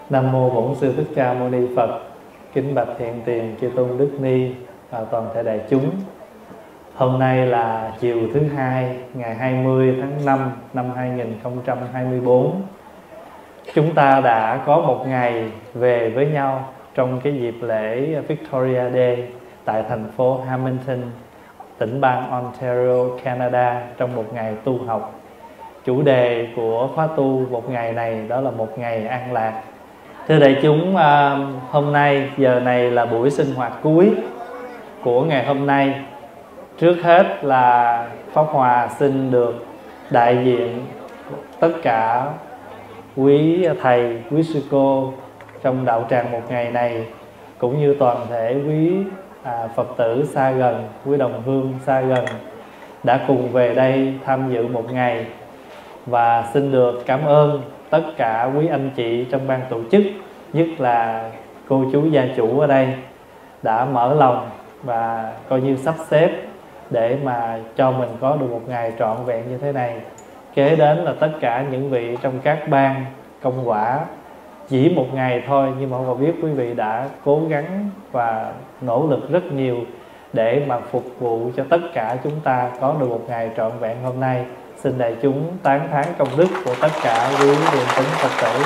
Nam mô Bổn Sư Thích Ca Mâu Ni Phật. Kính bạch Hiện Tiền Chư Tôn Đức Ni và toàn thể đại chúng. Hôm nay là chiều thứ Hai, ngày 20 tháng 5 năm 2024. Chúng ta đã có một ngày về với nhau trong cái dịp lễ Victoria Day tại thành phố Hamilton, tỉnh bang Ontario, Canada, trong một ngày tu học. Chủ đề của khóa tu một ngày này đó là một ngày an lạc. Thưa đại chúng, hôm nay giờ này là buổi sinh hoạt cuối của ngày hôm nay. Trước hết là Pháp Hòa xin được đại diện tất cả quý thầy, quý sư cô trong đạo tràng một ngày này, cũng như toàn thể quý Phật tử xa gần, quý đồng hương xa gần đã cùng về đây tham dự một ngày. Và xin được cảm ơn tất cả quý anh chị trong ban tổ chức, nhất là cô chú gia chủ ở đây đã mở lòng và coi như sắp xếp để mà cho mình có được một ngày trọn vẹn như thế này. Kế đến là tất cả những vị trong các ban công quả, chỉ một ngày thôi nhưng mà không biết quý vị đã cố gắng và nỗ lực rất nhiều để mà phục vụ cho tất cả chúng ta có được một ngày trọn vẹn hôm nay. Xin đại chúng tán thán công đức của tất cả quý hiền tín Phật tử.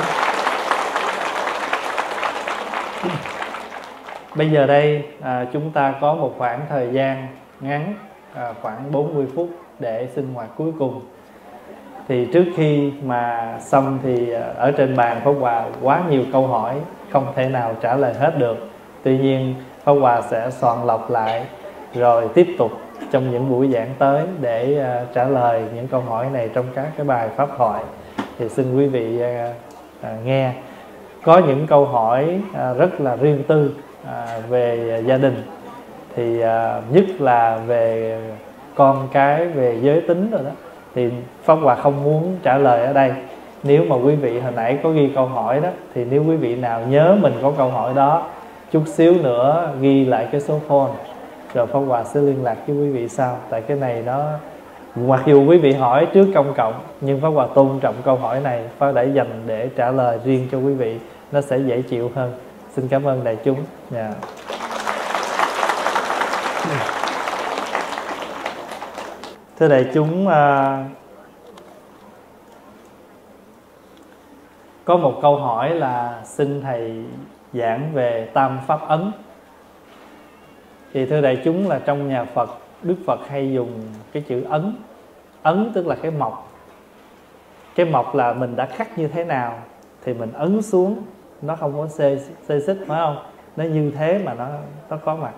Bây giờ đây chúng ta có một khoảng thời gian ngắn, khoảng 40 phút để sinh hoạt cuối cùng. Thì trước khi mà xong thì ở trên bàn Pháp Hòa quá nhiều câu hỏi, không thể nào trả lời hết được. Tuy nhiên Pháp Hòa sẽ soạn lọc lại rồi tiếp tục trong những buổi giảng tới để trả lời những câu hỏi này trong các cái bài pháp thoại. Thì xin quý vị nghe. Có những câu hỏi rất là riêng tư về gia đình, thì nhất là về con cái, về giới tính rồi đó, thì Pháp Hòa không muốn trả lời ở đây. Nếu mà quý vị hồi nãy có ghi câu hỏi đó, thì nếu quý vị nào nhớ mình có câu hỏi đó, chút xíu nữa ghi lại cái số phone rồi Pháp Hòa sẽ liên lạc với quý vị sau. Tại cái này nó, mặc dù quý vị hỏi trước công cộng, nhưng Pháp Hòa tôn trọng câu hỏi này, Pháp đã dành để trả lời riêng cho quý vị, nó sẽ dễ chịu hơn. Xin cảm ơn đại chúng. Thưa đại chúng, có một câu hỏi là xin thầy giảng về Tam Pháp Ấn. Thì thưa đại chúng, là trong nhà Phật, Đức Phật hay dùng cái chữ ấn. Ấn tức là cái mộc. Cái mộc là mình đã khắc như thế nào thì mình ấn xuống, nó không có xê xích, phải không? Nó như thế mà nó có mặt.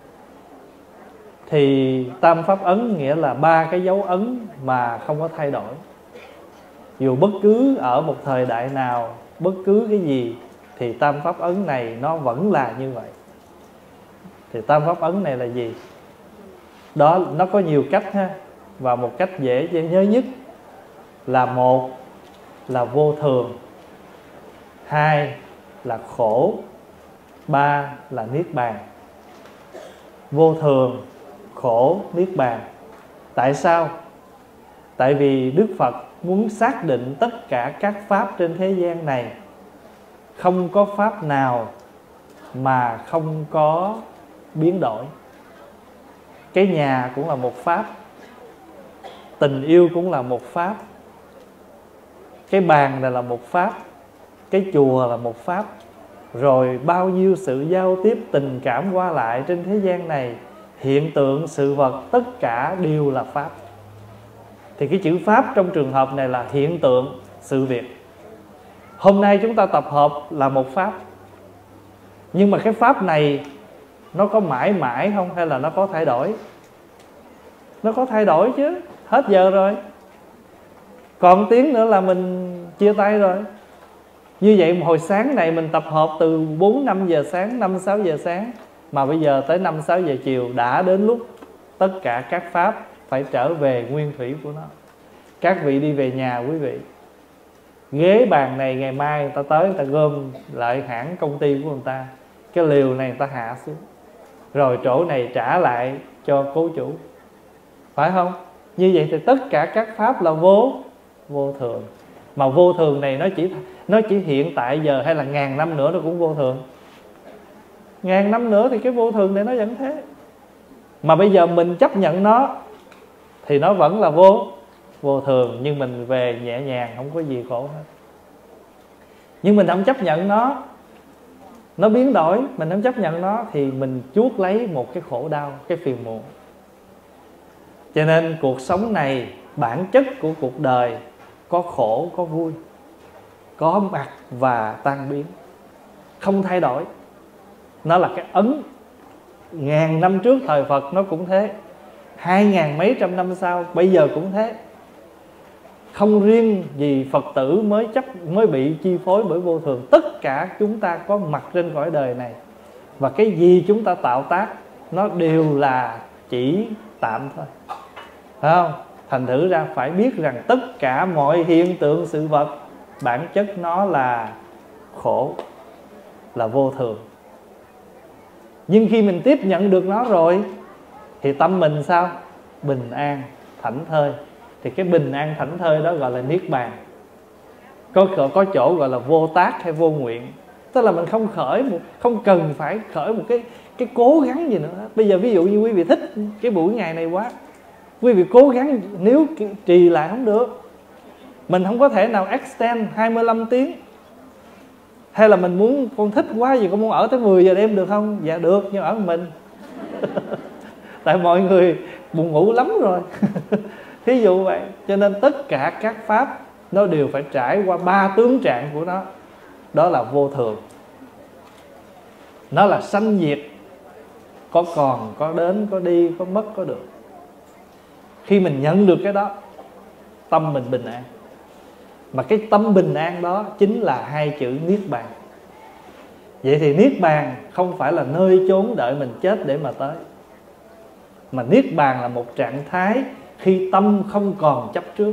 Thì Tam Pháp Ấn nghĩa là 3 cái dấu ấn mà không có thay đổi. Dù bất cứ ở một thời đại nào, bất cứ cái gì, thì Tam Pháp Ấn này nó vẫn là như vậy. Thì Tam Pháp Ấn này là gì? Đó, nó có nhiều cách ha. Và một cách dễ nhớ nhất là: một là vô thường, hai là khổ, ba là niết bàn. Vô thường, khổ, niết bàn. Tại sao? Tại vì Đức Phật muốn xác định tất cả các pháp trên thế gian này, không có pháp nào mà không có biến đổi. Cái nhà cũng là một pháp, tình yêu cũng là một pháp, cái bàn này là một pháp, cái chùa là một pháp. Rồi bao nhiêu sự giao tiếp tình cảm qua lại trên thế gian này, hiện tượng, sự vật, tất cả đều là pháp. Thì cái chữ pháp trong trường hợp này là hiện tượng, sự việc. Hôm nay chúng ta tập hợp là một pháp, nhưng mà cái pháp này nó có mãi mãi không, hay là nó có thay đổi? Nó có thay đổi chứ, hết giờ rồi, còn tiếng nữa là mình chia tay rồi. Như vậy hồi sáng này mình tập hợp từ 4-5 giờ sáng, 5-6 giờ sáng, mà bây giờ tới 5-6 giờ chiều đã đến lúc tất cả các pháp phải trở về nguyên thủy của nó. Các vị đi về nhà quý vị, ghế bàn này ngày mai người ta tới, người ta gom lại hãng công ty của người ta, cái liều này người ta hạ xuống, rồi chỗ này trả lại cho cố chủ, phải không? Như vậy thì tất cả các pháp là vô thường. Mà vô thường này nó chỉ nó chỉ hiện tại giờ hay là ngàn năm nữa nó cũng vô thường. Ngàn năm nữa thì cái vô thường này nó vẫn thế. Mà bây giờ mình chấp nhận nó thì nó vẫn là vô thường, nhưng mình về nhẹ nhàng, không có gì khổ hết. Nhưng mình không chấp nhận nó biến đổi, mình không chấp nhận nó thì mình chuốc lấy một cái khổ đau, cái phiền muộn. Cho nên cuộc sống này, bản chất của cuộc đời có khổ, có vui, có mặt và tan biến, không thay đổi. Nó là cái ấn. Ngàn năm trước thời Phật nó cũng thế, 2000 mấy trăm năm sau bây giờ cũng thế. Không riêng gì Phật tử mới bị chi phối bởi vô thường. Tất cả chúng ta có mặt trên cõi đời này, và cái gì chúng ta tạo tác nó đều là chỉ tạm thôi, phải không? Thành thử ra phải biết rằng tất cả mọi hiện tượng sự vật bản chất nó là khổ, là vô thường. Nhưng khi mình tiếp nhận được nó rồi thì tâm mình sao? Bình an, thảnh thơi. Thì cái bình an thảnh thơi đó gọi là niết bàn. Có chỗ gọi là vô tác hay vô nguyện. Tức là mình không cần phải khởi một cái cố gắng gì nữa. Bây giờ ví dụ như quý vị thích cái buổi ngày này quá, quý vị cố gắng, nếu trì lại không được. Mình không có thể nào extend 25 tiếng. Hay là mình muốn, con thích quá gì, con muốn ở tới 10 giờ đêm được không? Dạ được, nhưng ở mình. Tại mọi người buồn ngủ lắm rồi. Thí dụ vậy. Cho nên tất cả các pháp nó đều phải trải qua 3 tướng trạng của nó. Đó là vô thường, nó là sanh diệt, có còn, có đến, có đi, có mất, có được. Khi mình nhận được cái đó, tâm mình bình an. Mà cái tâm bình an đó chính là hai chữ niết bàn. Vậy thì niết bàn không phải là nơi chốn đợi mình chết để mà tới, mà niết bàn là một trạng thái khi tâm không còn chấp trước.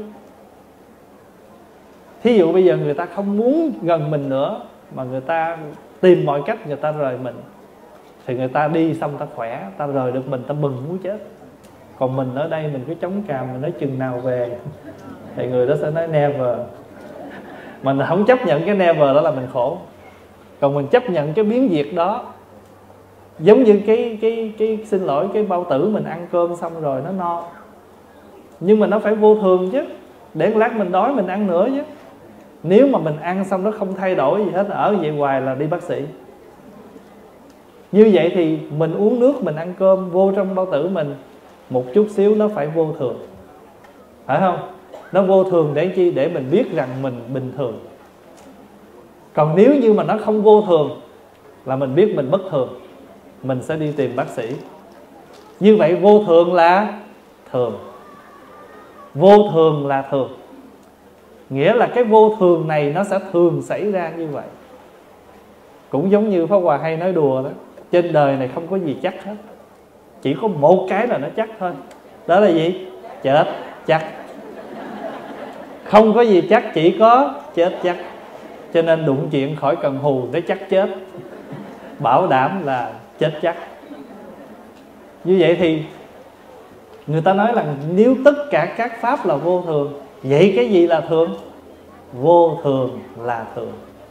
Thí dụ bây giờ người ta không muốn gần mình nữa, mà người ta tìm mọi cách người ta rời mình, thì người ta đi xong ta khỏe, ta rời được mình, ta mừng muốn chết. Còn mình ở đây mình cứ chống cằm, mình nói chừng nào về, thì người đó sẽ nói never. Mình không chấp nhận cái never đó là mình khổ. Còn mình chấp nhận cái biến diệt đó, giống như cái xin lỗi, cái bao tử mình ăn cơm xong rồi nó no, nhưng mà nó phải vô thường chứ. Để một lát mình đói mình ăn nữa chứ. Nếu mà mình ăn xong nó không thay đổi gì hết, ở vậy hoài là đi bác sĩ. Như vậy thì mình uống nước, mình ăn cơm, vô trong bao tử mình một chút xíu nó phải vô thường, phải không? Nó vô thường để chi? Để mình biết rằng mình bình thường. Còn nếu như mà nó không vô thường là mình biết mình bất thường, mình sẽ đi tìm bác sĩ. Như vậy vô thường là thường, vô thường là thường. Nghĩa là cái vô thường này nó sẽ thường xảy ra như vậy. Cũng giống như Pháp Hòa hay nói đùa đó, trên đời này không có gì chắc hết, chỉ có một cái là nó chắc thôi. Đó là gì? Chết chắc. Không có gì chắc, chỉ có chết chắc. Cho nên đụng chuyện khỏi cần hù để chắc chết, bảo đảm là chết chắc. Như vậy thì người ta nói là nếu tất cả các pháp là vô thường, vậy cái gì là thường? Vô thường là thường.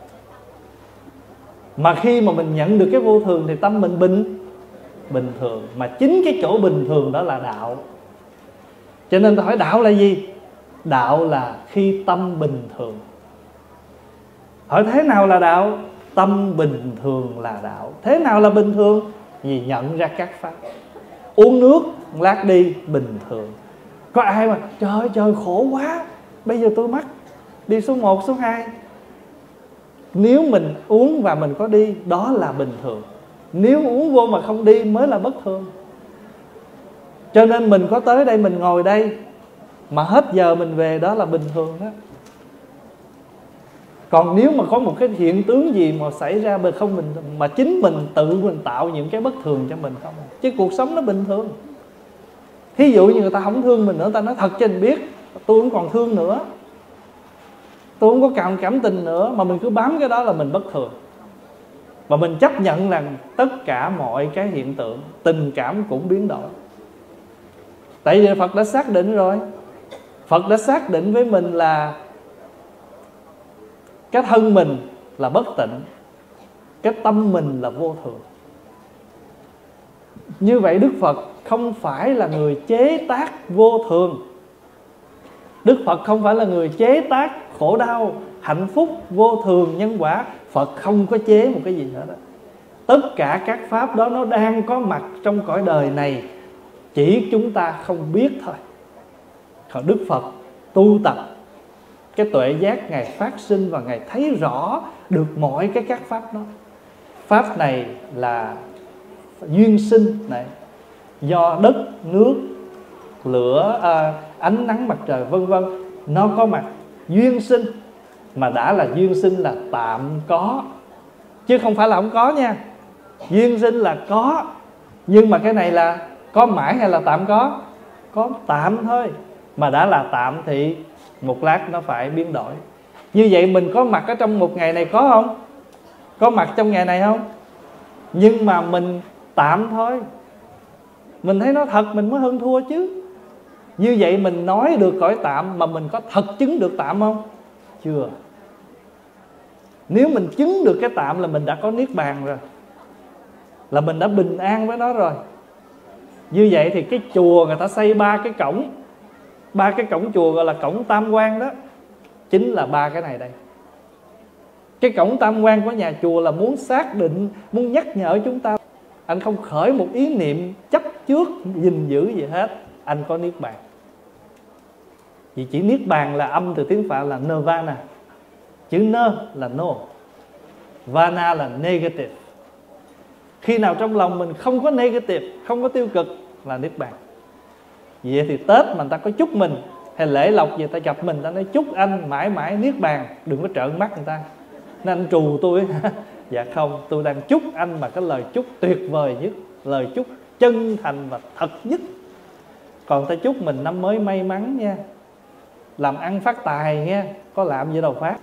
Mà khi mà mình nhận được cái vô thường thì tâm mình bình thường. Mà chính cái chỗ bình thường đó là đạo. Cho nên tôi hỏi đạo là gì? Đạo là khi tâm bình thường. Hỏi thế nào là đạo? Tâm bình thường là đạo. Thế nào là bình thường? Vì nhận ra các pháp. Uống nước lát đi bình thường. Có ai mà trời khổ quá, bây giờ tôi mắc đi số 1, số 2. Nếu mình uống và mình có đi, đó là bình thường. Nếu uống vô mà không đi mới là bất thường. Cho nên mình có tới đây, mình ngồi đây mà hết giờ mình về, đó là bình thường đó. Còn nếu mà có một cái hiện tướng gì mà xảy ra mà chính mình tự mình tạo những cái bất thường cho mình không, chứ cuộc sống nó bình thường. Thí dụ như người ta không thương mình nữa, ta nói thật cho mình biết, tôi không còn thương nữa, tôi không có cảm tình nữa, mà mình cứ bám cái đó là mình bất thường. Và mình chấp nhận rằng tất cả mọi cái hiện tượng, tình cảm cũng biến đổi. Tại vì Phật đã xác định rồi. Phật đã xác định với mình là cái thân mình là bất tịnh, cái tâm mình là vô thường. Như vậy Đức Phật không phải là người chế tác vô thường. Đức Phật không phải là người chế tác khổ đau, hạnh phúc, vô thường, nhân quả. Phật không có chế một cái gì hết đó. Tất cả các pháp đó nó đang có mặt trong cõi đời này, chỉ chúng ta không biết thôi. Còn Đức Phật tu tập, cái tuệ giác Ngài phát sinh và Ngài thấy rõ được mọi cái các pháp đó. Pháp này là duyên sinh này, do đất, nước, lửa, ánh nắng mặt trời vân vân, nó có mặt duyên sinh. Mà đã là duyên sinh là tạm có, chứ không phải là không có nha. Duyên sinh là có, nhưng mà cái này là có mãi hay là tạm có? Có tạm thôi. Mà đã là tạm thì một lát nó phải biến đổi. Như vậy mình có mặt ở trong một ngày này có không? Có mặt trong ngày này không? Nhưng mà mình tạm thôi. Mình thấy nó thật mình mới hơn thua chứ. Như vậy mình nói được cõi tạm, mà mình có thật chứng được tạm không? Chưa. Nếu mình chứng được cái tạm là mình đã có niết bàn rồi, là mình đã bình an với nó rồi. Như vậy thì cái chùa người ta xây 3 cái cổng, 3 cái cổng chùa gọi là cổng tam quan đó, chính là 3 cái này đây. Cái cổng tam quan của nhà chùa là muốn xác định, muốn nhắc nhở chúng ta, anh không khởi một ý niệm chấp trước gìn giữ gì hết, anh có niết bàn. Vì chỉ niết bàn là âm từ tiếng Phạn là nirvana. Chữ nơ là no, vana là negative. Khi nào trong lòng mình không có negative, không có tiêu cực là niết bàn. Vậy thì Tết mà người ta có chúc mình, hay lễ lộc gì ta gặp mình, ta nói chúc anh mãi mãi niết bàn, đừng có trợn mắt người ta. Nên anh trù tôi. Dạ không, tôi đang chúc anh mà cái lời chúc tuyệt vời nhất, lời chúc chân thành và thật nhất. Còn ta chúc mình năm mới may mắn nha, làm ăn phát tài nha, có làm gì đâu phát.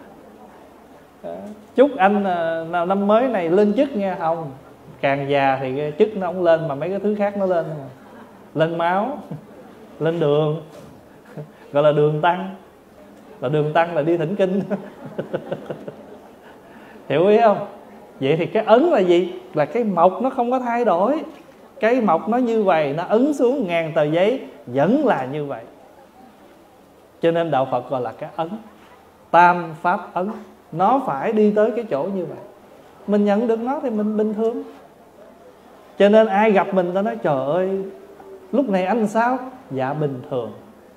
Chúc anh năm mới này lên chức nha, không. Càng già thì cái chức nó không lên, mà mấy cái thứ khác nó lên. Lên máu, lên đường, gọi là đường tăng. Là đường tăng là đi thỉnh kinh. Hiểu ý không? Vậy thì cái ấn là gì? Là cái mộc nó không có thay đổi. Cái mộc nó như vậy, nó ấn xuống 1000 tờ giấy vẫn là như vậy. Cho nên đạo Phật gọi là cái ấn, tam pháp ấn. Nó phải đi tới cái chỗ như vậy. Mình nhận được nó thì mình bình thường. Cho nên ai gặp mình ta nói trời ơi, lúc này anh sao? Dạ bình thường.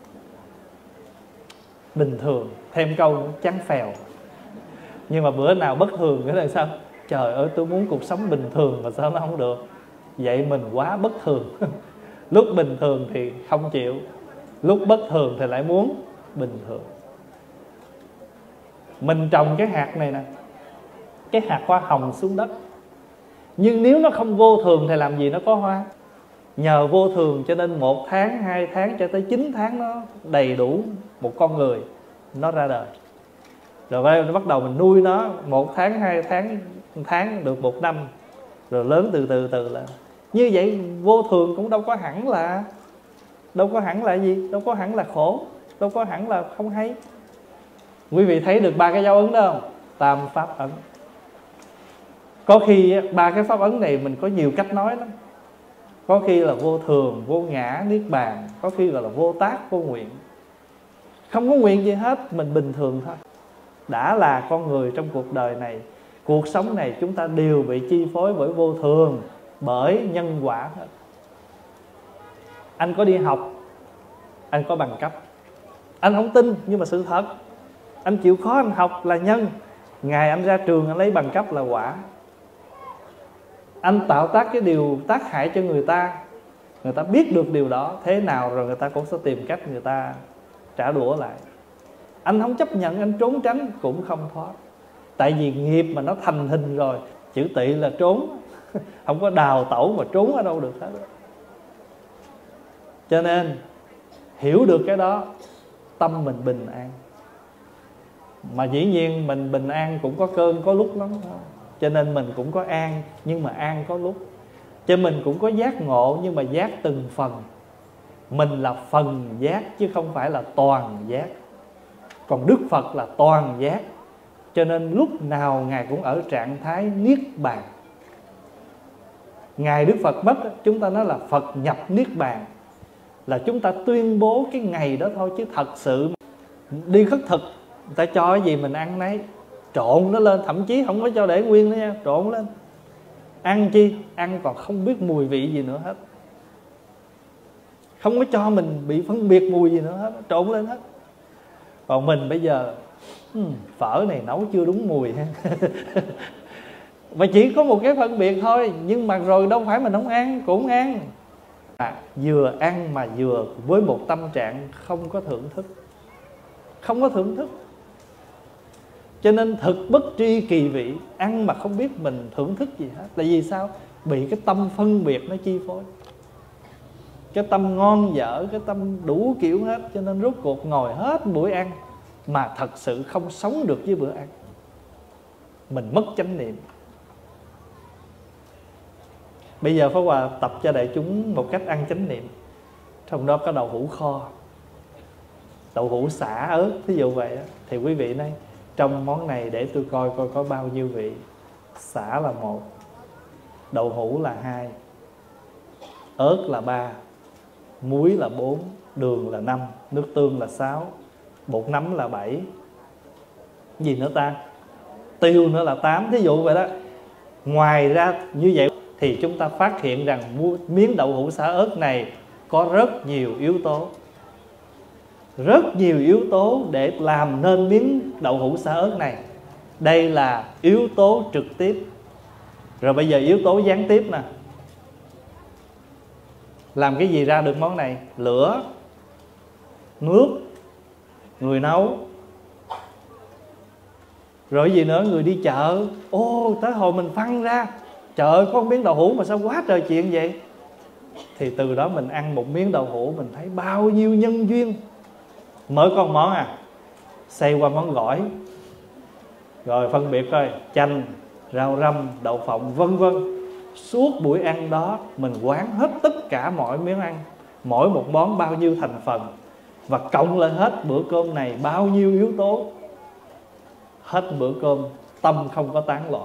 Bình thường, thêm câu chán phèo. Nhưng mà bữa nào bất thường cái là sao? Trời ơi, tôi muốn cuộc sống bình thường mà sao nó không được? Vậy mình quá bất thường. Lúc bình thường thì không chịu, lúc bất thường thì lại muốn bình thường. Mình trồng cái hạt này nè, cái hạt hoa hồng xuống đất, nhưng nếu nó không vô thường thì làm gì nó có hoa? Nhờ vô thường cho nên 1 tháng, 2 tháng cho tới 9 tháng nó đầy đủ một con người, nó ra đời. Rồi bắt đầu mình nuôi nó 1 tháng, 2 tháng, 1 tháng được 1 năm, rồi lớn từ từ là như vậy. Vô thường cũng đâu có hẳn là gì, đâu có hẳn là khổ, đâu có hẳn là không hay. Quý vị thấy được 3 cái dấu ấn đó không? Tam pháp ấn. Có khi 3 cái pháp ấn này mình có nhiều cách nói lắm. Có khi là vô thường, vô ngã, niết bàn. Có khi gọi là vô tác, vô nguyện. Không có nguyện gì hết, mình bình thường thôi. Đã là con người trong cuộc đời này, cuộc sống này chúng ta đều bị chi phối bởi vô thường, bởi nhân quả hết. Anh có đi học, anh có bằng cấp. Anh không tin nhưng mà sự thật. Anh chịu khó anh học là nhân. Ngày anh ra trường anh lấy bằng cấp là quả. Anh tạo tác cái điều tác hại cho người ta, người ta biết được điều đó thế nào rồi người ta cũng sẽ tìm cách người ta trả đũa lại. Anh không chấp nhận, anh trốn tránh cũng không thoát. Tại vì nghiệp mà nó thành hình rồi, chữ tị là trốn. Không có đào tẩu mà trốn ở đâu được hết. Cho nên hiểu được cái đó, tâm mình bình an. Mà dĩ nhiên mình bình an cũng có cơn có lúc lắm. Cho nên mình cũng có an, nhưng mà an có lúc. Cho mình cũng có giác ngộ, nhưng mà giác từng phần. Mình là phần giác chứ không phải là toàn giác. Còn Đức Phật là toàn giác. Cho nên lúc nào Ngài cũng ở trạng thái niết bàn. Ngày Đức Phật mất, chúng ta nói là Phật nhập niết bàn, là chúng ta tuyên bố cái ngày đó thôi. Chứ thật sự đi khất thực, người ta cho cái gì mình ăn nấy, trộn nó lên, thậm chí không có cho để nguyên nữa nha, trộn lên. Ăn chi? Ăn còn không biết mùi vị gì nữa hết, không có cho mình bị phân biệt mùi gì nữa hết, trộn lên hết. Còn mình bây giờ phở này nấu chưa đúng mùi ha. Và chỉ có một cái phân biệt thôi, nhưng mà rồi đâu phải mình không ăn, cũng ăn. Vừa ăn mà vừa với một tâm trạng không có thưởng thức. Không có thưởng thức. Cho nên thực bất tri kỳ vị, ăn mà không biết mình thưởng thức gì hết. Tại vì sao? Bị cái tâm phân biệt nó chi phối. Cái tâm ngon dở, cái tâm đủ kiểu hết. Cho nên rốt cuộc ngồi hết buổi ăn mà thật sự không sống được với bữa ăn. Mình mất chánh niệm. Bây giờ Pháp Hòa tập cho đại chúng một cách ăn chánh niệm. Trong đó có đậu hũ kho, đậu hũ xả ớt, ví dụ vậy đó. Thì quý vị nói trong món này để tôi coi có bao nhiêu vị. Xả là 1, đậu hũ là 2, ớt là 3, muối là 4, đường là 5, nước tương là 6, bột nấm là 7. Gì nữa ta? Tiêu nữa là 8, thí dụ vậy đó. Ngoài ra như vậy thì chúng ta phát hiện rằng miếng đậu hũ xả ớt này có rất nhiều yếu tố. Rất nhiều yếu tố để làm nên miếng đậu hũ xả ớt này. Đây là yếu tố trực tiếp. Rồi bây giờ yếu tố gián tiếp nè. Làm cái gì ra được món này? Lửa, nước, người nấu. Rồi gì nữa? Người đi chợ. Ô, tới hồi mình phân ra, trời ơi, có một miếng đậu hũ mà sao quá trời chuyện vậy. Thì từ đó mình ăn một miếng đậu hũ, mình thấy bao nhiêu nhân duyên. Mới có một món xay qua món gỏi. Rồi phân biệt coi, chanh, rau răm, đậu phộng, vân vân. Suốt buổi ăn đó mình quán hết tất cả mọi miếng ăn, mỗi một món bao nhiêu thành phần, và cộng lên hết bữa cơm này bao nhiêu yếu tố. Hết bữa cơm tâm không có tán loạn.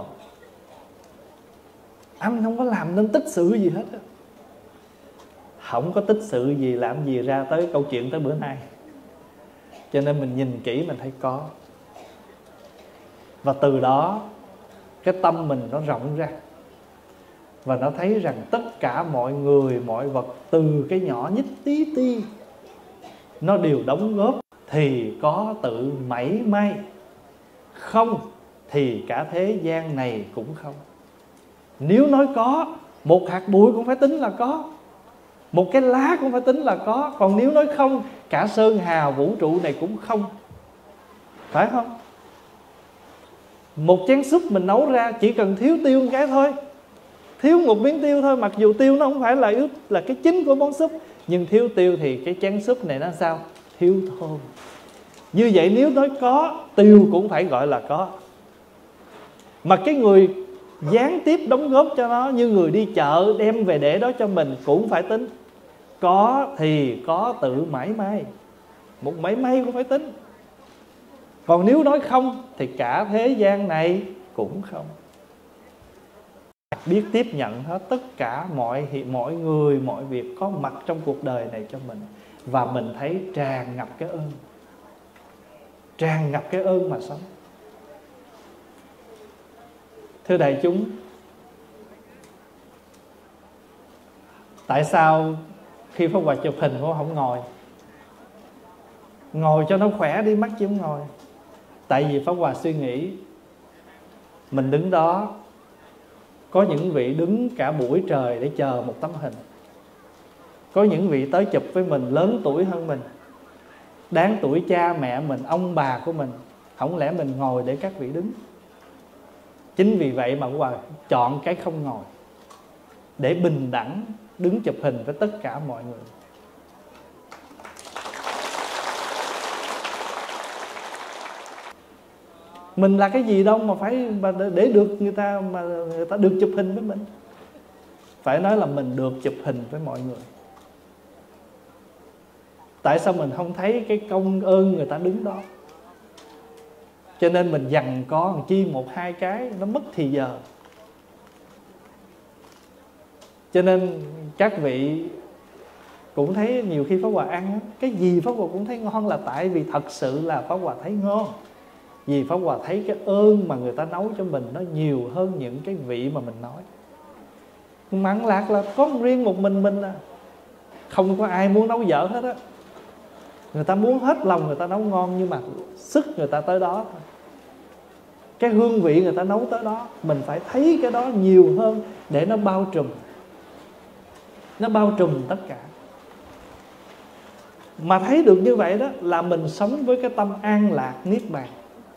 Anh không có làm nên tích sự gì hết. Không có tích sự gì làm gì ra tới câu chuyện tới bữa nay. Cho nên mình nhìn kỹ mình thấy có. Và từ đó cái tâm mình nó rộng ra, và nó thấy rằng tất cả mọi người, mọi vật, từ cái nhỏ nhất tí ti, nó đều đóng góp. Thì có tự mảy may, không thì cả thế gian này cũng không. Nếu nói có, một hạt bụi cũng phải tính là có, một cái lá cũng phải tính là có. Còn nếu nói không, cả sơn hà vũ trụ này cũng không. Phải không? Một chén súp mình nấu ra chỉ cần thiếu tiêu một cái thôi, thiếu một miếng tiêu thôi. Mặc dù tiêu nó không phải là cái chính của món súp, nhưng thiếu tiêu thì cái chén súp này nó sao? Thiếu thơm. Như vậy nếu nói có, tiêu cũng phải gọi là có. Mà cái người gián tiếp đóng góp cho nó, như người đi chợ đem về để đó cho mình, cũng phải tính. Có thì có tự mảy may, một mảy may cũng phải tính. Còn nếu nói không thì cả thế gian này cũng không. Biết tiếp nhận hết tất cả mọi người, mọi việc có mặt trong cuộc đời này cho mình. Và mình thấy tràn ngập cái ơn. Tràn ngập cái ơn mà sống. Thưa đại chúng, tại sao khi Pháp Hòa chụp hình Pháp Hòa không ngồi? Ngồi cho nó khỏe đi, mắc chứ không ngồi. Tại vì Pháp Hòa suy nghĩ, mình đứng đó, có những vị đứng cả buổi trời để chờ một tấm hình. Có những vị tới chụp với mình lớn tuổi hơn mình, đáng tuổi cha mẹ mình, ông bà của mình. Không lẽ mình ngồi để các vị đứng? Chính vì vậy mà Pháp Hòa chọn cái không ngồi, để bình đẳng đứng chụp hình với tất cả mọi người. Mình là cái gì đâu mà phải để được người ta được chụp hình với mình. Phải nói là mình được chụp hình với mọi người. Tại sao mình không thấy cái công ơn người ta đứng đó? Cho nên mình dằn có làm chi một hai cái nó mất thì giờ. Cho nên các vị cũng thấy nhiều khi Pháp Hòa ăn cái gì Pháp Hòa cũng thấy ngon, là tại vì thật sự là Pháp Hòa thấy ngon. Vì Pháp Hòa thấy cái ơn mà người ta nấu cho mình nó nhiều hơn những cái vị mà mình nói. Mặn lạc là có riêng một mình à, không có ai muốn nấu dở hết á. Người ta muốn hết lòng người ta nấu ngon, nhưng mà sức người ta tới đó thôi. Cái hương vị người ta nấu tới đó, mình phải thấy cái đó nhiều hơn để nó bao trùm. Nó bao trùm tất cả. Mà thấy được như vậy đó là mình sống với cái tâm an lạc niết bàn.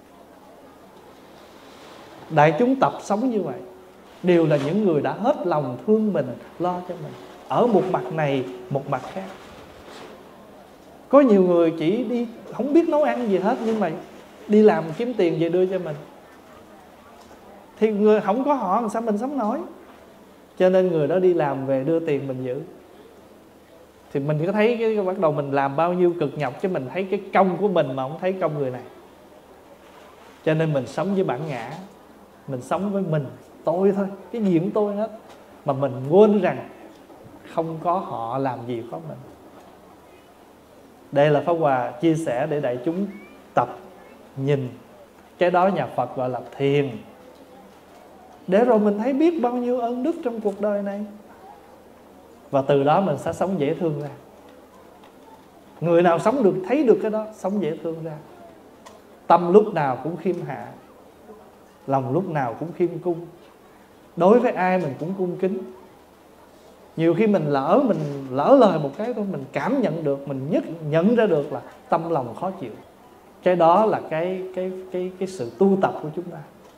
Đại chúng tập sống như vậy đều là những người đã hết lòng thương mình, lo cho mình, ở một mặt này một mặt khác. Có nhiều người chỉ đi không biết nấu ăn gì hết, nhưng mà đi làm kiếm tiền về đưa cho mình, thì người không có họ làm sao mình sống nổi. Cho nên người đó đi làm về đưa tiền mình giữ. Thì mình có thấy cái bắt đầu mình làm bao nhiêu cực nhọc, chứ mình thấy cái công của mình mà không thấy công người này. Cho nên mình sống với bản ngã, mình sống với mình, tôi thôi, cái gì cũng tôi hết. Mà mình quên rằng không có họ làm gì có mình. Đây là Pháp Hòa chia sẻ để đại chúng tập nhìn. Cái đó nhà Phật gọi là thiền. Để rồi mình thấy biết bao nhiêu ơn đức trong cuộc đời này. Và từ đó mình sẽ sống dễ thương ra. Người nào sống được, thấy được cái đó, sống dễ thương ra. Tâm lúc nào cũng khiêm hạ, lòng lúc nào cũng khiêm cung. Đối với ai mình cũng cung kính. Nhiều khi mình lỡ lời một cái thôi, mình cảm nhận được, mình nhận ra được là tâm lòng khó chịu. Cái đó là cái sự tu tập của chúng ta.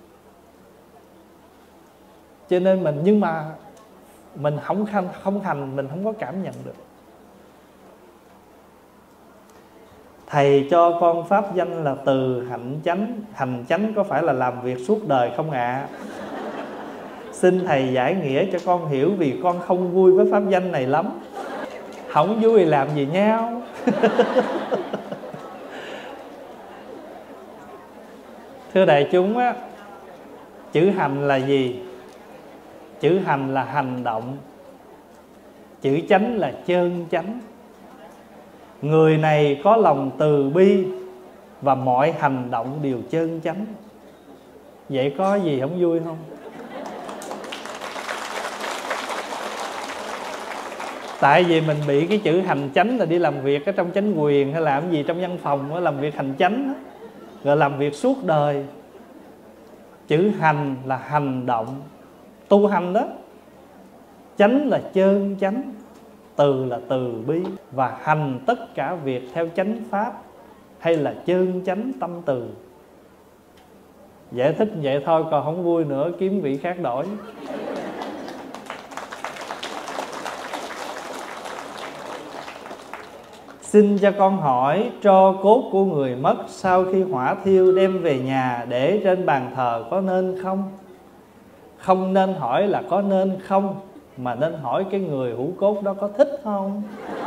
Cho nên mình, nhưng mà mình không hành, mình không có cảm nhận được. Thầy cho con pháp danh là từ hạnh chánh. Hành chánh có phải là làm việc suốt đời không ạ? Xin thầy giải nghĩa cho con hiểu, vì con không vui với pháp danh này lắm. Không vui thì làm gì nhau. Thưa đại chúng á, chữ hành là gì? Chữ hành là hành động. Chữ chánh là chân chánh. Người này có lòng từ bi và mọi hành động đều chân chánh. Vậy có gì không vui không? Tại vì mình bị cái chữ hành chánh là đi làm việc ở trong chánh quyền, hay làm gì trong văn phòng, làm việc hành chánh, rồi làm việc suốt đời. Chữ hành là hành động, tu hành đó. Chánh là chân chánh, từ là từ bi, và hành tất cả việc theo chánh pháp, hay là chân chánh tâm từ. Giải thích vậy thôi, còn không vui nữa kiếm vị khác đổi. Xin cho con hỏi, tro cốt của người mất sau khi hỏa thiêu đem về nhà để trên bàn thờ có nên không? Không nên hỏi là có nên không, mà nên hỏi cái người hũ cốt đó có thích không.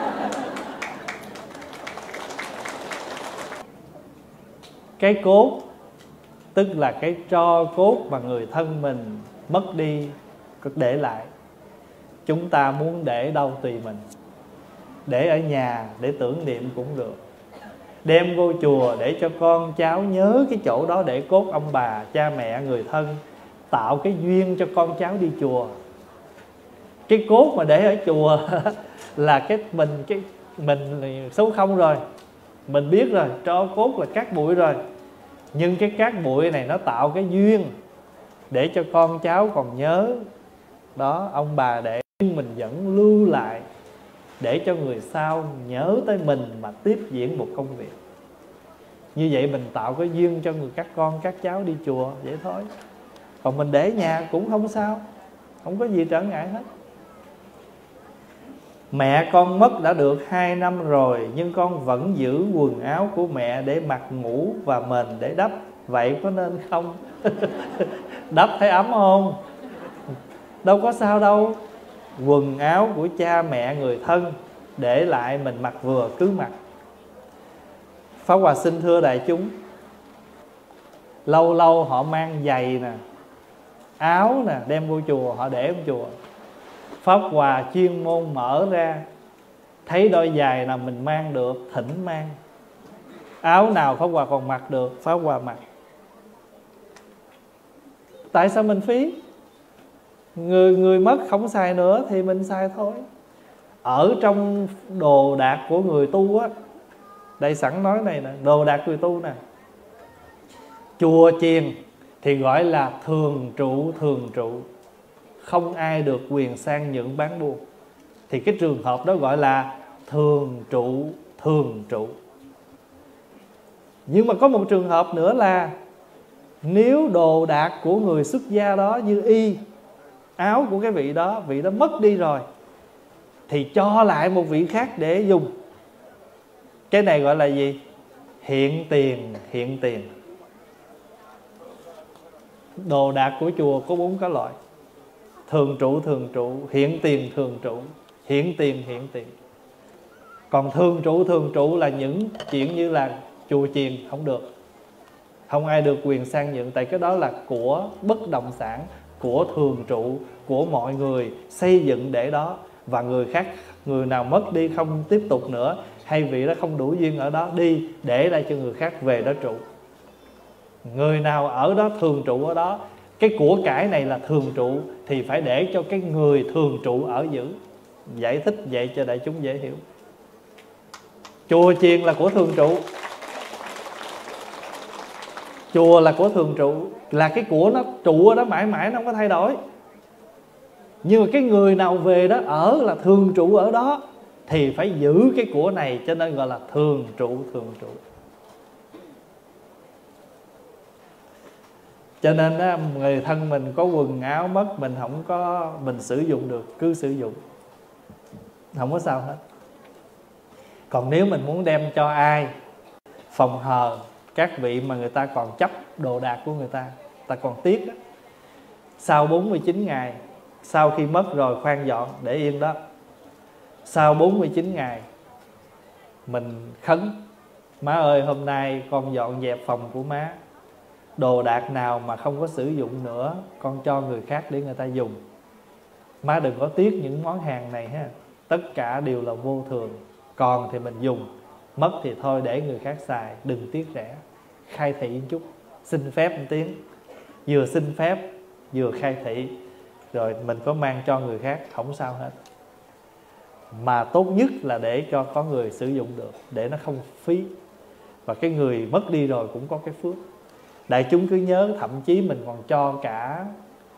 Cái cốt tức là cái tro cốt mà người thân mình mất đi để lại. Chúng ta muốn để đâu tùy mình. Để ở nhà để tưởng niệm cũng được, đem vô chùa để cho con cháu nhớ cái chỗ đó để cốt ông bà, cha mẹ, người thân, tạo cái duyên cho con cháu đi chùa. Cái cốt mà để ở chùa là cái mình số không rồi, mình biết rồi, tro cốt là cát bụi rồi. Nhưng cái cát bụi này nó tạo cái duyên để cho con cháu còn nhớ đó, ông bà để, nhưng mình vẫn lưu lại để cho người sau nhớ tới mình mà tiếp diễn một công việc. Như vậy mình tạo cái duyên cho các con các cháu đi chùa, vậy thôi. Còn mình để nhà cũng không sao, không có gì trở ngại hết. Mẹ con mất đã được 2 năm rồi, nhưng con vẫn giữ quần áo của mẹ để mặc ngủ và mền để đắp. Vậy có nên không? Đắp thấy ấm không? Đâu có sao đâu. Quần áo của cha mẹ, người thân để lại mình mặc vừa cứ mặc. Pháp Hòa xin thưa đại chúng, Lâu lâu họ mang giày nè, áo nè, đem vô chùa, họ để trong chùa. Pháp Hòa chuyên môn mở ra, thấy đôi giày nào mình mang được thỉnh mang, áo nào Pháp Hòa còn mặc được Pháp Hòa mặc. Tại sao mình phí? Người mất không xài nữa thì mình xài thôi. Ở trong đồ đạc của người tu á, đây sẵn nói này nè, đồ đạc người tu nè, chùa chiền thì gọi là thường trụ, thường trụ, không ai được quyền sang nhượng bán buôn. Thì cái trường hợp đó gọi là thường trụ, thường trụ. Nhưng mà có một trường hợp nữa là nếu đồ đạc của người xuất gia đó, như y áo của cái vị đó mất đi rồi, thì cho lại một vị khác để dùng. Cái này gọi là gì? Hiện tiền, hiện tiền. Đồ đạc của chùa có 4 cái loại: thường trụ, thường trụ, hiện tiền, thường trụ, hiện tiền, hiện tiền. Còn thường trụ là những chuyện như là chùa chiền không được, không ai được quyền sang nhượng. Tại cái đó là của bất động sản, của thường trụ, của mọi người xây dựng để đó. Và người khác, người nào mất đi không tiếp tục nữa, hay vị đó không đủ duyên ở đó, đi để lại cho người khác về đó trụ. Người nào ở đó thường trụ ở đó, cái của cải này là thường trụ, thì phải để cho cái người thường trụ ở giữ. Giải thích vậy cho đại chúng dễ hiểu. Chùa chiền là của thường trụ, chùa là của thường trụ, là cái của nó trụ ở đó mãi mãi, nó không có thay đổi. Nhưng mà cái người nào về đó ở là thường trụ ở đó, thì phải giữ cái của này, cho nên gọi là thường trụ, thường trụ. Cho nên á, người thân mình có quần áo mất, mình không có, mình sử dụng được, cứ sử dụng, không có sao hết. Còn nếu mình muốn đem cho ai, phòng hờ các vị mà người ta còn chấp đồ đạc của người ta còn tiếc đó, sau 49 ngày sau khi mất rồi khoan dọn để yên đó. Sau 49 ngày mình khấn: má ơi, hôm nay con dọn dẹp phòng của má, đồ đạc nào mà không có sử dụng nữa con cho người khác để người ta dùng. Má đừng có tiếc những món hàng này ha, tất cả đều là vô thường, còn thì mình dùng, mất thì thôi để người khác xài, đừng tiếc rẻ. Khai thị một chút, xin phép một tiếng, vừa xin phép vừa khai thị, rồi mình có mang cho người khác không sao hết. Mà tốt nhất là để cho có người sử dụng được, để nó không phí. Và cái người mất đi rồi cũng có cái phước. Đại chúng cứ nhớ, thậm chí mình còn cho cả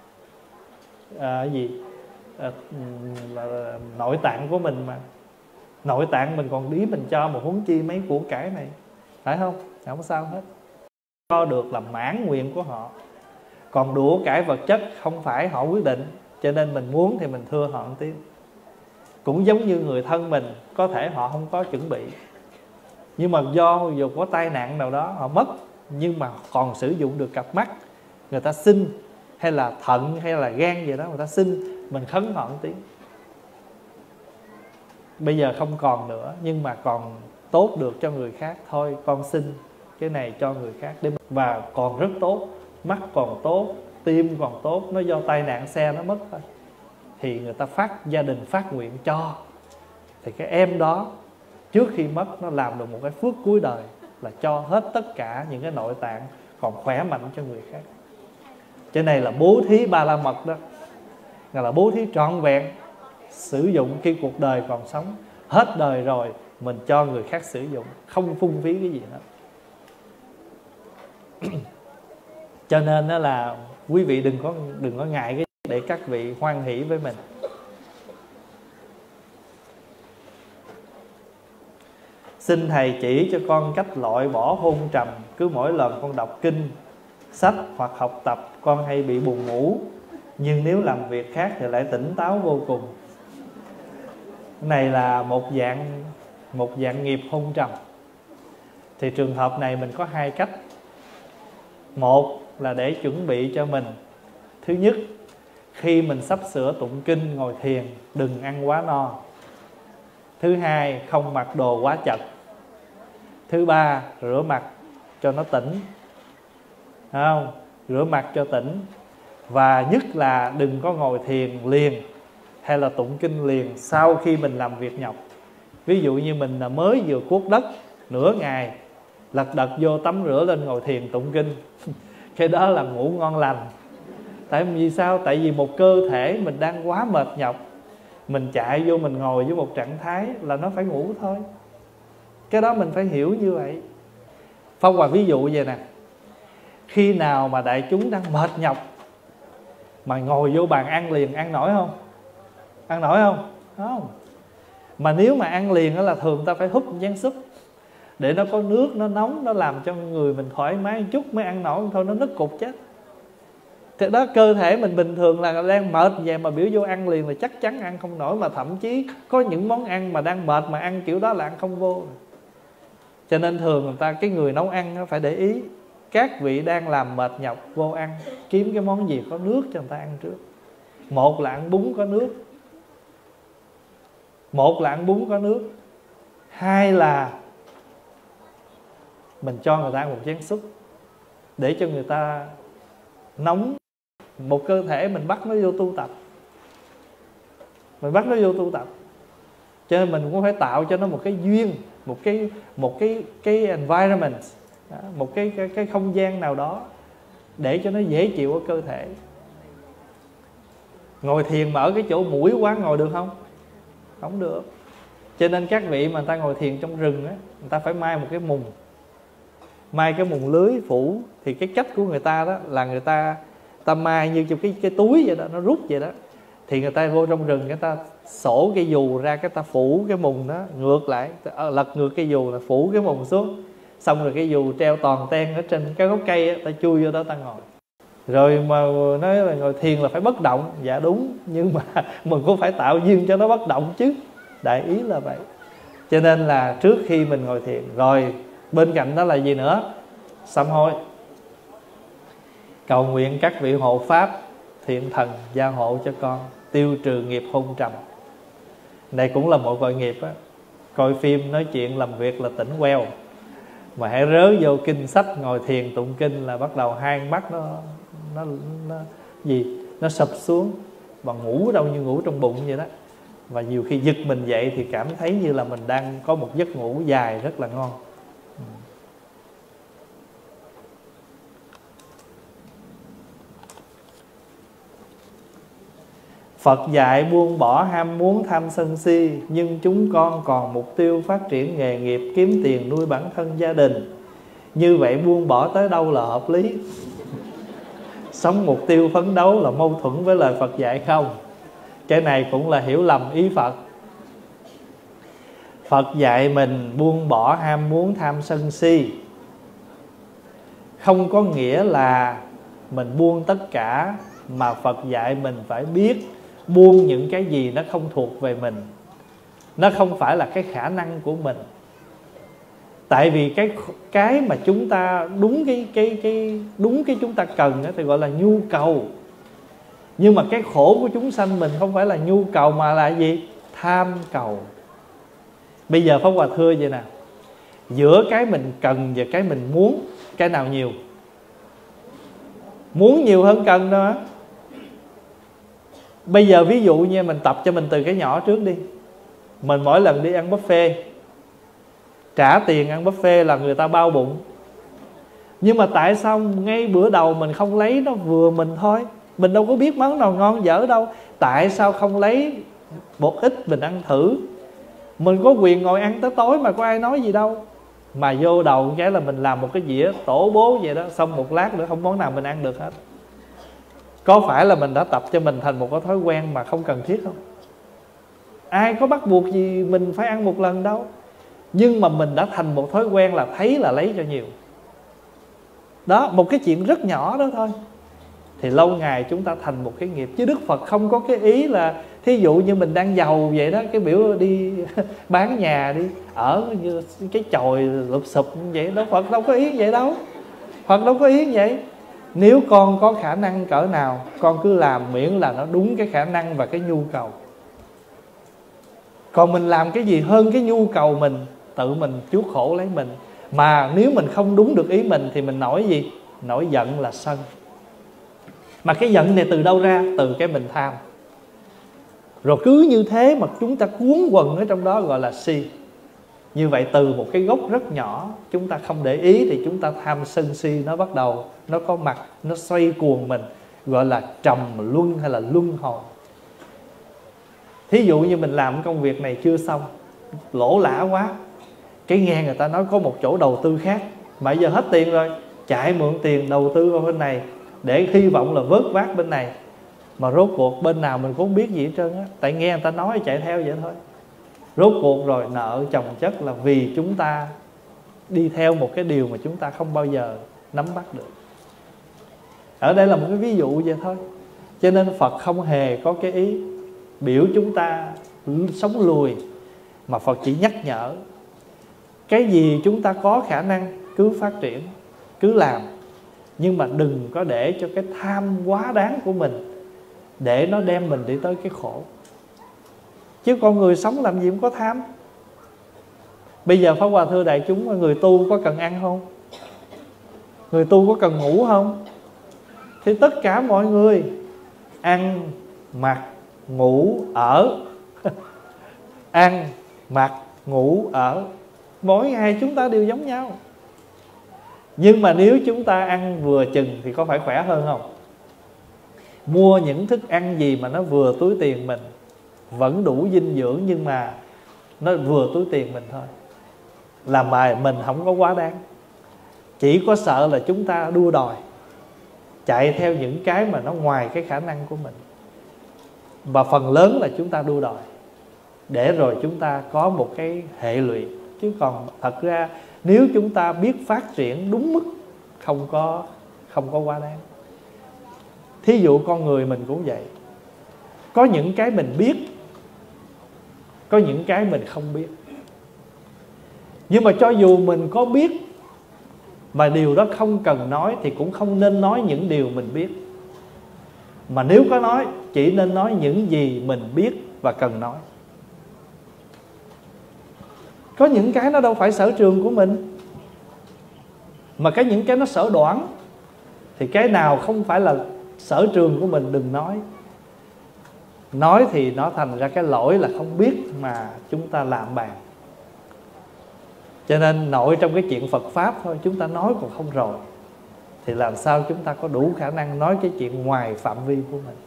là nội tạng của mình mà. Nội tạng mình còn ý mình cho, một huống chi mấy của cải này, phải không? Không có sao hết. Cho được là mãn nguyện của họ. Còn của cải vật chất không phải họ quyết định, cho nên mình muốn thì mình thưa họ một tiếng. Cũng giống như người thân mình, có thể họ không có chuẩn bị, nhưng mà do dù có tai nạn nào đó họ mất, nhưng mà còn sử dụng được cặp mắt, người ta xin, hay là thận hay là gan gì đó người ta xin, mình khấn họ một tiếng. Bây giờ không còn nữa, nhưng mà còn tốt được cho người khác, thôi con xin cái này cho người khác để. Và còn rất tốt, mắt còn tốt, tim còn tốt, nó do tai nạn xe nó mất thôi, thì người ta gia đình phát nguyện cho, thì cái em đó trước khi mất nó làm được một cái phước cuối đời, là cho hết tất cả những cái nội tạng còn khỏe mạnh cho người khác. Cái này là bố thí ba la mật đó, là bố thí trọn vẹn, sử dụng khi cuộc đời còn sống, hết đời rồi mình cho người khác sử dụng, không phung phí cái gì hết. Cho nên đó là quý vị đừng có ngại cái để các vị hoan hỷ với mình. Xin thầy chỉ cho con cách loại bỏ hôn trầm. Cứ mỗi lần con đọc kinh, sách hoặc học tập, con hay bị buồn ngủ, nhưng nếu làm việc khác thì lại tỉnh táo vô cùng. Cái này là một dạng nghiệp hôn trầm. Thì trường hợp này mình có hai cách. Một là để chuẩn bị cho mình. Thứ nhất, khi mình sắp sửa tụng kinh ngồi thiền, đừng ăn quá no. Thứ hai, không mặc đồ quá chật. Thứ ba, rửa mặt cho nó tỉnh. không? Rửa mặt cho tỉnh. Và nhất là đừng có ngồi thiền liền hay là tụng kinh liền sau khi mình làm việc nhọc. Ví dụ như mình là mới vừa cuốc đất nửa ngày, lật đật vô tắm rửa lên ngồi thiền tụng kinh cái đó là ngủ ngon lành. Tại vì sao? Tại vì một cơ thể mình đang quá mệt nhọc, mình chạy vô mình ngồi với một trạng thái là nó phải ngủ thôi. Cái đó mình phải hiểu như vậy. Phong Hòa ví dụ vậy nè, khi nào mà đại chúng đang mệt nhọc mà ngồi vô bàn ăn liền, ăn nổi không? Ăn nổi không? Không. Mà nếu mà ăn liền đó là thường ta phải húp một chén súp để nó có nước, nó nóng, nó làm cho người mình thoải mái một chút mới ăn nổi, thôi nó nứt cục chết. Thế đó, cơ thể mình bình thường là đang mệt vậy mà biểu vô ăn liền là chắc chắn ăn không nổi. Mà thậm chí có những món ăn mà đang mệt mà ăn kiểu đó là ăn không vô. Cho nên thường người ta, cái người nấu ăn phải để ý, các vị đang làm mệt nhọc vô ăn, kiếm cái món gì có nước cho người ta ăn trước. Một là ăn bún có nước, một là ăn bún có nước, hai là mình cho người ta ăn một chén súp để cho người ta nóng. Một cơ thể mình bắt nó vô tu tập, mình bắt nó vô tu tập, cho nên mình cũng phải tạo cho nó một cái duyên, một cái environment, một cái không gian nào đó để cho nó dễ chịu ở cơ thể. Ngồi thiền mà ở cái chỗ mũi quá ngồi được không? Không được. Cho nên các vị mà người ta ngồi thiền trong rừng á, người ta phải mai một cái mùng, mai cái mùng lưới phủ. Thì cái cách của người ta đó là người ta mai như trong cái túi vậy đó, nó rút vậy đó. Thì người ta vô trong rừng, người ta sổ cái dù ra, cái ta phủ cái mùng đó ngược lại, lật ngược cái dù là phủ cái mùng xuống. Xong rồi cái dù treo toàn ten ở trên cái gốc cây á, ta chui vô đó ta ngồi. Rồi mà nói là ngồi thiền là phải bất động. Dạ đúng, nhưng mà mình cũng phải tạo duyên cho nó bất động chứ. Đại ý là vậy. Cho nên là trước khi mình ngồi thiền, rồi bên cạnh đó là gì nữa? Sám hối. Cầu nguyện các vị hộ pháp, thiện thần gia hộ cho con, tiêu trừ nghiệp hôn trầm. Đây cũng là một loại nghiệp á. Coi phim, nói chuyện, làm việc là tỉnh queo. Mà hãy rớ vô kinh sách, ngồi thiền tụng kinh là bắt đầu hai mắt nó sụp xuống. Và ngủ đâu như ngủ trong bụng vậy đó. Và nhiều khi giật mình dậy thì cảm thấy như là mình đang có một giấc ngủ dài rất là ngon. Phật dạy buông bỏ ham muốn tham sân si, nhưng chúng con còn mục tiêu phát triển nghề nghiệp, kiếm tiền nuôi bản thân gia đình. Như vậy buông bỏ tới đâu là hợp lý? Sống mục tiêu phấn đấu là mâu thuẫn với lời Phật dạy không? Cái này cũng là hiểu lầm ý Phật. Phật dạy mình buông bỏ ham muốn tham sân si, không có nghĩa là mình buông tất cả, mà Phật dạy mình phải biết buông những cái gì nó không thuộc về mình, nó không phải là cái khả năng của mình. Tại vì cái mà chúng ta đúng cái chúng ta cần thì gọi là nhu cầu. Nhưng mà cái khổ của chúng sanh mình không phải là nhu cầu mà là gì? Tham cầu. Bây giờ Pháp Hòa thưa vậy nè, giữa cái mình cần và cái mình muốn, cái nào nhiều? Muốn nhiều hơn cần đó. Bây giờ ví dụ như mình tập cho mình từ cái nhỏ trước đi. Mình mỗi lần đi ăn buffet, trả tiền ăn buffet là người ta bao bụng. Nhưng mà tại sao ngay bữa đầu mình không lấy nó vừa mình thôi? Mình đâu có biết món nào ngon dở đâu. Tại sao không lấy một ít mình ăn thử? Mình có quyền ngồi ăn tới tối mà có ai nói gì đâu. Mà vô đầu cái là mình làm một cái dĩa tổ bố vậy đó, xong một lát nữa không món nào mình ăn được hết. Có phải là mình đã tập cho mình thành một cái thói quen mà không cần thiết không? Ai có bắt buộc gì mình phải ăn một lần đâu. Nhưng mà mình đã thành một thói quen là thấy là lấy cho nhiều. Đó, một cái chuyện rất nhỏ đó thôi, thì lâu ngày chúng ta thành một cái nghiệp. Chứ Đức Phật không có cái ý là, thí dụ như mình đang giàu vậy đó, cái biểu đi bán nhà đi, ở như cái chòi lụp sụp như vậy đó. Phật đâu có ý vậy đâu. Phật đâu có ý vậy. Nếu con có khả năng cỡ nào, con cứ làm miễn là nó đúng cái khả năng và cái nhu cầu. Còn mình làm cái gì hơn cái nhu cầu mình, tự mình chuốc khổ lấy mình. Mà nếu mình không đúng được ý mình thì mình nổi gì? nổi giận là sân. Mà cái giận này từ đâu ra? Từ cái mình tham. Rồi cứ như thế mà chúng ta cuốn quần ở trong đó, gọi là si. Như vậy từ một cái gốc rất nhỏ, chúng ta không để ý thì chúng ta tham sân si nó bắt đầu, nó có mặt, nó xoay cuồng mình, gọi là trầm luân hay là luân hồi. Thí dụ như mình làm công việc này chưa xong, lỗ lã quá, cái nghe người ta nói có một chỗ đầu tư khác, mà giờ hết tiền rồi, chạy mượn tiền đầu tư vào bên này để hy vọng là vớt vát bên này. Mà rốt cuộc bên nào mình cũng không biết gì hết trơn á, tại nghe người ta nói chạy theo vậy thôi. Rốt cuộc rồi nợ chồng chất là vì chúng ta đi theo một cái điều mà chúng ta không bao giờ nắm bắt được. Ở đây là một cái ví dụ vậy thôi. Cho nên Phật không hề có cái ý biểu chúng ta sống lùi, mà Phật chỉ nhắc nhở cái gì chúng ta có khả năng cứ phát triển, cứ làm. Nhưng mà đừng có để cho cái tham quá đáng của mình để nó đem mình đi tới cái khổ. Chứ con người sống làm gì cũng có tham. Bây giờ Pháp Hòa thưa đại chúng, người tu có cần ăn không? Người tu có cần ngủ không? Thì tất cả mọi người ăn, mặc, ngủ, ở ăn, mặc, ngủ, ở. Mỗi ngày chúng ta đều giống nhau. Nhưng mà nếu chúng ta ăn vừa chừng thì có phải khỏe hơn không? Mua những thức ăn gì mà nó vừa túi tiền mình, vẫn đủ dinh dưỡng, nhưng mà nó vừa túi tiền mình thôi, làm bài mình không có quá đáng. Chỉ có sợ là chúng ta đua đòi, chạy theo những cái mà nó ngoài cái khả năng của mình. Và phần lớn là chúng ta đua đòi, để rồi chúng ta có một cái hệ lụy. Chứ còn thật ra nếu chúng ta biết phát triển đúng mức, không có quá đáng. Thí dụ con người mình cũng vậy. Có những cái mình biết, có những cái mình không biết. Nhưng mà cho dù mình có biết mà điều đó không cần nói, thì cũng không nên nói những điều mình biết. Mà nếu có nói, chỉ nên nói những gì mình biết và cần nói. Có những cái nó đâu phải sở trường của mình, mà những cái nó sở đoản. Thì cái nào không phải là sở trường của mình đừng nói. Nói thì nó thành ra cái lỗi là không biết mà chúng ta lạm bàn. Cho nên nội trong cái chuyện Phật Pháp thôi, chúng ta nói còn không rồi, thì làm sao chúng ta có đủ khả năng nói cái chuyện ngoài phạm vi của mình.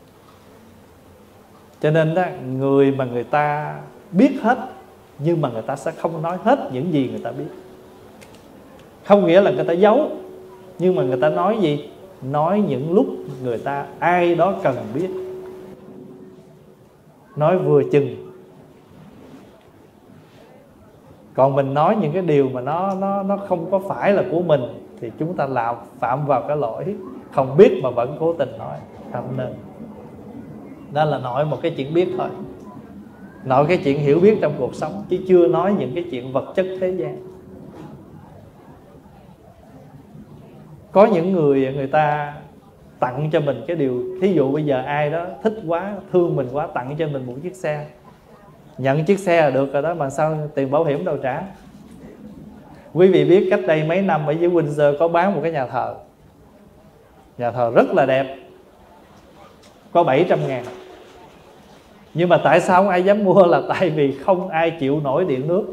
Cho nên đó, người mà người ta biết hết, nhưng mà người ta sẽ không nói hết những gì người ta biết. Không nghĩa là người ta giấu, nhưng mà người ta nói gì? Nói những lúc người ta ai đó cần biết, nói vừa chừng. Còn mình nói những cái điều mà nó không có phải là của mình, thì chúng ta phạm vào cái lỗi không biết mà vẫn cố tình nói. Không nên. Đó là nói một cái chuyện biết thôi, nói cái chuyện hiểu biết trong cuộc sống, chứ chưa nói những cái chuyện vật chất thế gian. Có những người ta tặng cho mình cái điều, thí dụ bây giờ ai đó thích quá, thương mình quá, tặng cho mình một chiếc xe. Nhận chiếc xe là được rồi đó, mà sao tiền bảo hiểm đâu trả. Quý vị biết cách đây mấy năm ở dưới Windsor có bán một cái nhà thờ. Nhà thờ rất là đẹp, có 700.000. Nhưng mà tại sao không ai dám mua? Là tại vì không ai chịu nổi điện nước.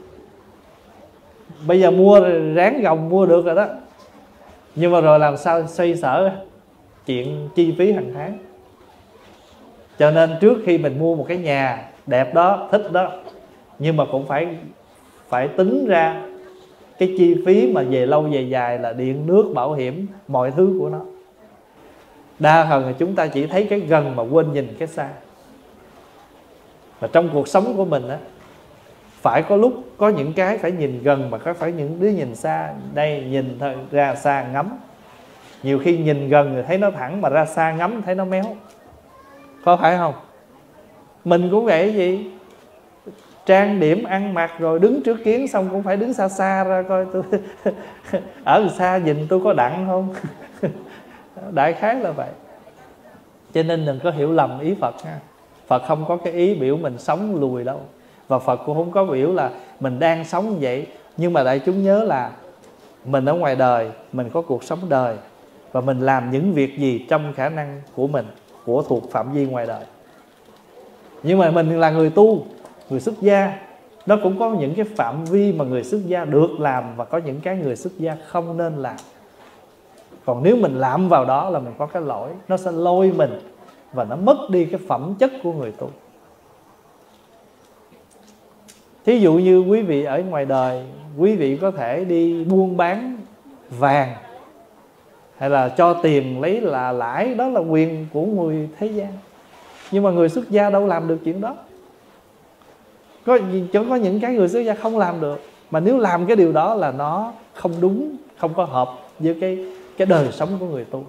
Bây giờ mua ráng gồng mua được rồi đó, nhưng mà rồi làm sao xoay sở chuyện chi phí hàng tháng. Cho nên trước khi mình mua một cái nhà đẹp đó, thích đó, nhưng mà cũng phải tính ra cái chi phí mà về lâu về dài là điện nước, bảo hiểm, mọi thứ của nó. Đa phần là chúng ta chỉ thấy cái gần mà quên nhìn cái xa. Và trong cuộc sống của mình á, phải có lúc có những cái phải nhìn gần, mà phải những đứa nhìn xa. Đây nhìn thôi, ra xa ngắm. Nhiều khi nhìn gần thì thấy nó thẳng, mà ra xa ngắm thấy nó méo. Có phải không? Mình cũng vậy gì, trang điểm ăn mặc rồi đứng trước kiến xong cũng phải đứng xa xa ra coi tôi ở xa nhìn tôi có đặng không. Đại khái là vậy. Cho nên đừng có hiểu lầm ý Phật ha. Phật không có cái ý biểu mình sống lùi đâu, và Phật cũng không có biểu là mình đang sống vậy. Nhưng mà đại chúng nhớ là mình ở ngoài đời, mình có cuộc sống đời, và mình làm những việc gì trong khả năng của mình, của thuộc phạm vi ngoài đời. Nhưng mà mình là người tu, người xuất gia, nó cũng có những cái phạm vi mà người xuất gia được làm, và có những cái người xuất gia không nên làm. Còn nếu mình làm vào đó là mình có cái lỗi, nó sẽ lôi mình và nó mất đi cái phẩm chất của người tu. Thí dụ như quý vị ở ngoài đời, quý vị có thể đi buôn bán vàng, hay là cho tiền lấy là lãi, đó là quyền của người thế gian. Nhưng mà người xuất gia đâu làm được chuyện đó. Có những cái người xuất gia không làm được. Mà nếu làm cái điều đó là nó không đúng, không có hợp với cái đời sống của người tu.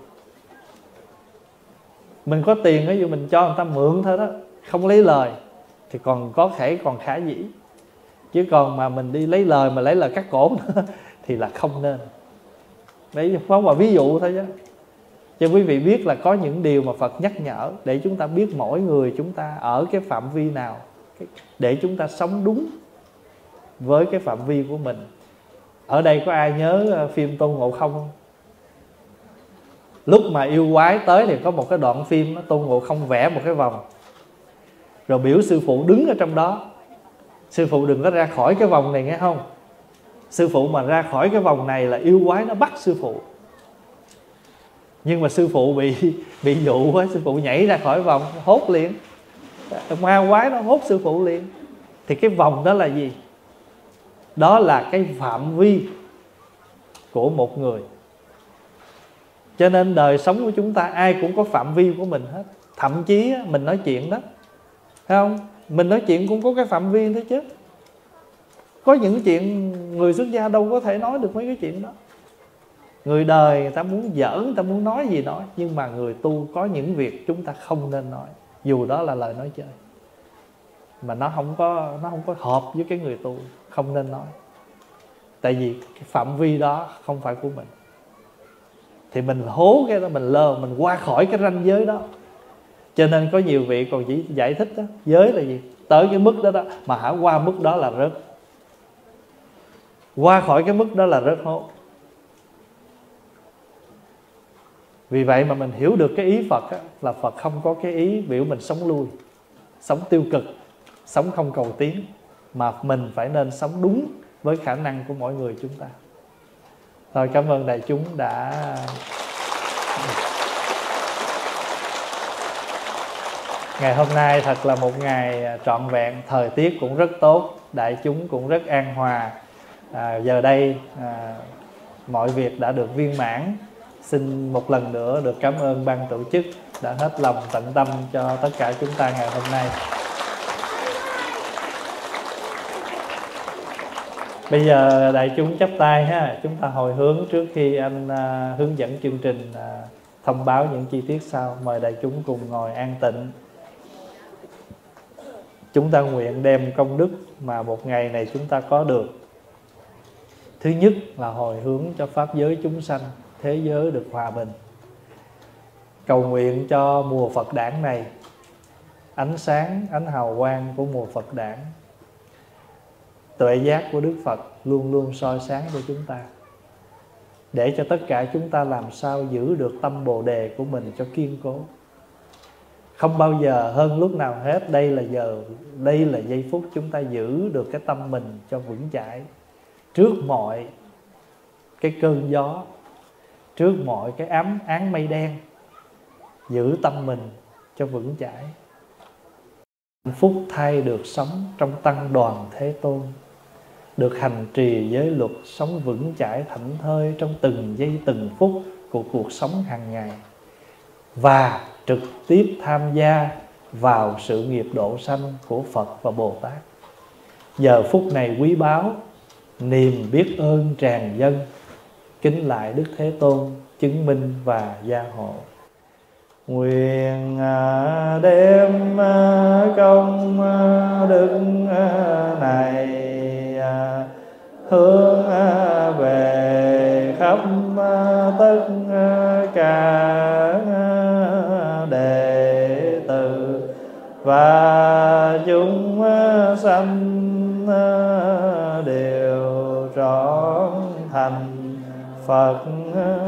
Mình có tiền, ví dụ mình cho người ta mượn thôi đó, không lấy lời, thì có thể còn khả dĩ. Chứ còn mà mình đi lấy lời, mà lấy lời cắt cổ thì là không nên. Đấy, phóng vào ví dụ thôi chứ. Cho quý vị biết là có những điều mà Phật nhắc nhở, để chúng ta biết mỗi người chúng ta ở cái phạm vi nào, để chúng ta sống đúng với cái phạm vi của mình. Ở đây có ai nhớ phim Tôn Ngộ Không không? Lúc mà yêu quái tới thì có một cái đoạn phim đó, Tôn Ngộ Không vẽ một cái vòng, rồi biểu sư phụ đứng ở trong đó. Sư phụ đừng có ra khỏi cái vòng này, nghe không? Sư phụ mà ra khỏi cái vòng này là yêu quái nó bắt sư phụ. Nhưng mà sư phụ bị dụ quá, sư phụ nhảy ra khỏi vòng, hốt liền. Ma quái nó hốt sư phụ liền. Thì cái vòng đó là gì? Đó là cái phạm vi của một người. Cho nên đời sống của chúng ta ai cũng có phạm vi của mình hết. Thậm chí mình nói chuyện đó, thấy không? Mình nói chuyện cũng có cái phạm vi thế chứ. Có những chuyện người xuất gia đâu có thể nói được mấy cái chuyện đó. Người đời người ta muốn giỡn, người ta muốn nói gì nói. Nhưng mà người tu có những việc chúng ta không nên nói, dù đó là lời nói chơi, mà nó không có hợp với cái người tu, không nên nói. Tại vì cái phạm vi đó không phải của mình. Thì mình hố cái đó, mình lơ, mình qua khỏi cái ranh giới đó. Cho nên có nhiều vị còn chỉ giải thích đó, giới là gì? Tới cái mức đó đó, mà hả qua mức đó là rớt. Qua khỏi cái mức đó là rớt hố. Vì vậy mà mình hiểu được cái ý Phật á, là Phật không có cái ý biểu mình sống lui, sống tiêu cực, sống không cầu tiến, mà mình phải nên sống đúng với khả năng của mỗi người chúng ta. Thôi cảm ơn đại chúng đã. Ngày hôm nay thật là một ngày trọn vẹn, thời tiết cũng rất tốt, đại chúng cũng rất an hòa. Giờ đây mọi việc đã được viên mãn. Xin một lần nữa được cảm ơn ban tổ chức đã hết lòng tận tâm cho tất cả chúng ta ngày hôm nay. Bây giờ đại chúng chắp tay ha, chúng ta hồi hướng trước khi anh hướng dẫn chương trình thông báo những chi tiết sau. Mời đại chúng cùng ngồi an tịnh. Chúng ta nguyện đem công đức mà một ngày này chúng ta có được. Thứ nhất là hồi hướng cho pháp giới chúng sanh, thế giới được hòa bình. Cầu nguyện cho mùa Phật đản này, ánh sáng, ánh hào quang của mùa Phật đản, tuệ giác của Đức Phật luôn luôn soi sáng cho chúng ta, để cho tất cả chúng ta làm sao giữ được tâm Bồ Đề của mình cho kiên cố. Không bao giờ hơn lúc nào hết, đây là giây phút chúng ta giữ được cái tâm mình cho vững chãi trước mọi cái cơn gió, trước mọi cái áng mây đen. Giữ tâm mình cho vững chãi, hạnh phúc thay được sống trong tăng đoàn Thế Tôn, được hành trì giới luật, sống vững chãi thảnh thơi trong từng giây từng phút của cuộc sống hàng ngày, và trực tiếp tham gia vào sự nghiệp độ sanh của Phật và Bồ Tát. Giờ phút này quý báu, niềm biết ơn tràn dâng, kính lại Đức Thế Tôn chứng minh và gia hộ. Nguyện đem công đức này hướng về khắp tất cả đệ tử và chúng sanh đều trọn thành Phật